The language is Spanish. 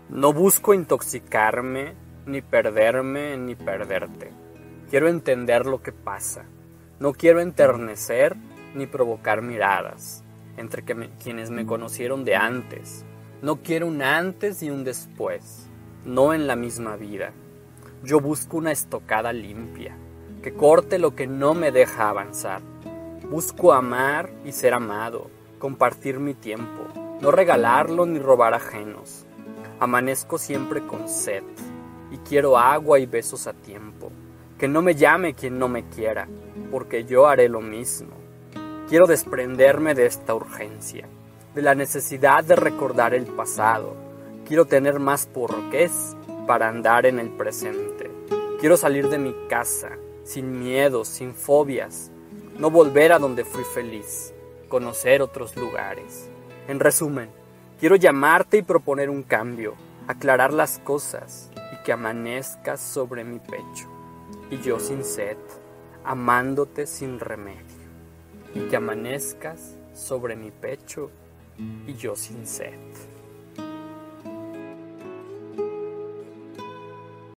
No busco intoxicarme, ni perderme, ni perderte. Quiero entender lo que pasa. No quiero enternecer ni provocar miradas entre quienes me conocieron de antes. No quiero un antes y un después, no en la misma vida. Yo busco una estocada limpia, que corte lo que no me deja avanzar. Busco amar y ser amado, compartir mi tiempo, no regalarlo ni robar ajenos. Amanezco siempre con sed y quiero agua y besos a tiempo. Que no me llame quien no me quiera, porque yo haré lo mismo. Quiero desprenderme de esta urgencia, de la necesidad de recordar el pasado. Quiero tener más porqués para andar en el presente. Quiero salir de mi casa, sin miedos, sin fobias. No volver a donde fui feliz, conocer otros lugares. En resumen, quiero llamarte y proponer un cambio, aclarar las cosas y que amanezcas sobre mi pecho. Y yo sin sed, amándote sin remedio. Y que amanezcas sobre mi pecho y yo sin sed.